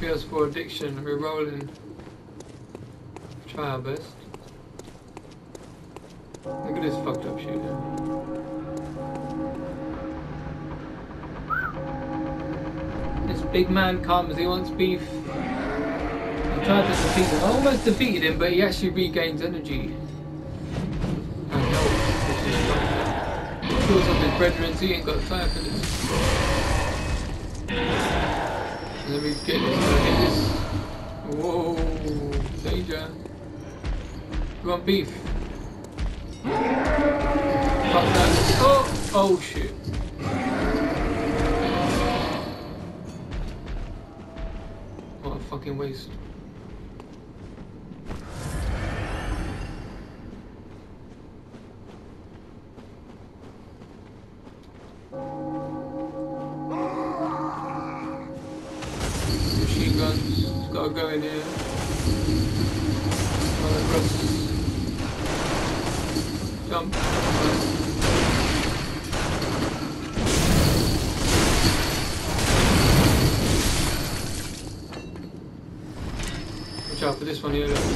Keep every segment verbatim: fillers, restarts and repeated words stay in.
P S four addiction, we're rolling. Try our best. Look at this fucked up shooter. This big man comes, he wants beef. I tried to defeat him. I almost defeated him, but he actually regains energy. And health, which is not bad. He kills up his brethren, he ain't got time for this. Let me get this, can I get this? Whoa, danger. You want beef? Fuck that. Oh, oh shit. What a fucking waste. Machine guns, gotta go in here. Gotta cross. Jump. Watch out for this one here. Look.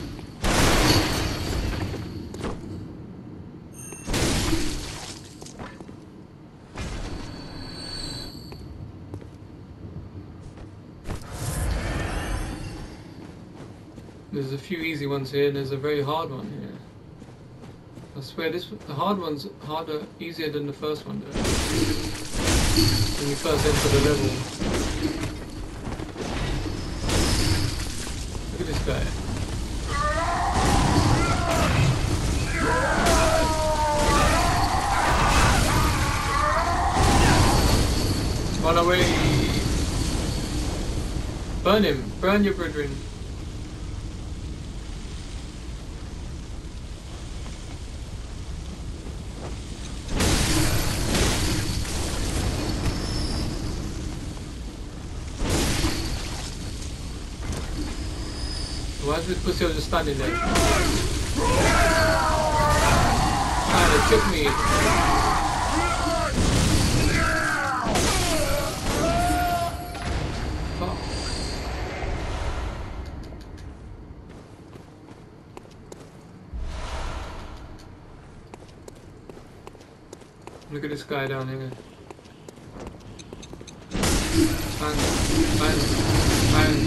There's a few easy ones here, and there's a very hard one here. I swear, this the hard one's harder, easier than the first one. Though. When you first enter the level. Look at this guy. Run away! Burn him! Burn your brethren! Why is this pussy just standing there? Ah, they took me. Fuck. Look at this guy down here. Bang, bang, bang.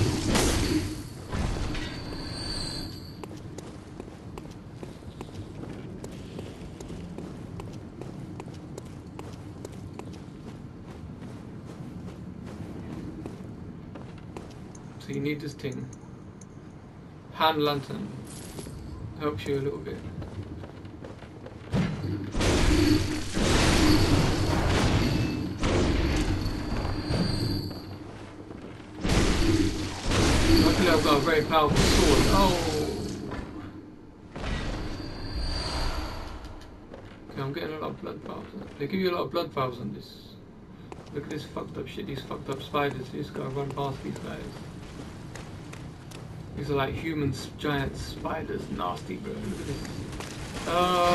So you need this thing. Hand lantern. Helps you a little bit. Luckily I've got a very powerful sword. Oh! Okay, I'm getting a lot of blood vials. They give you a lot of blood vials on this. Look at this fucked up shit, these fucked up spiders. You just gotta run past these guys. These are like human giant spiders, nasty bro. Look at this. Uh,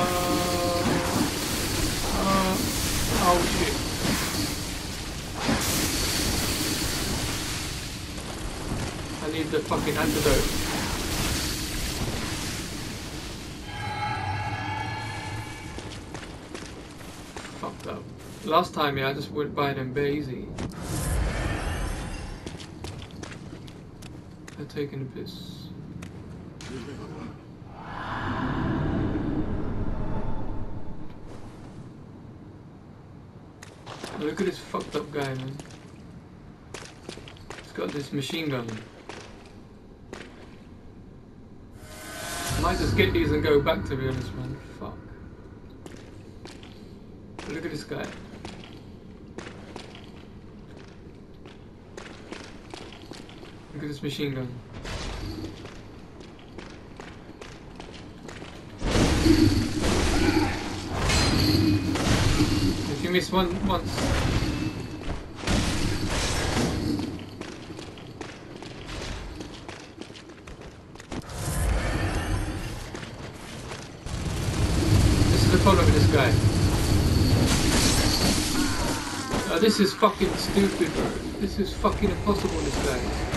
uh, oh shit. I need the fucking antidote. Fucked up. Last time, yeah, I just went by them very easy. They're taking a piss. Look at this fucked up guy, man. He's got this machine gun. I might just get these and go back, to be honest, man. Fuck. But look at this guy. Look at this machine gun. If you miss one once. This is the problem with this guy. Oh, this is fucking stupid, bro. This is fucking impossible, this guy.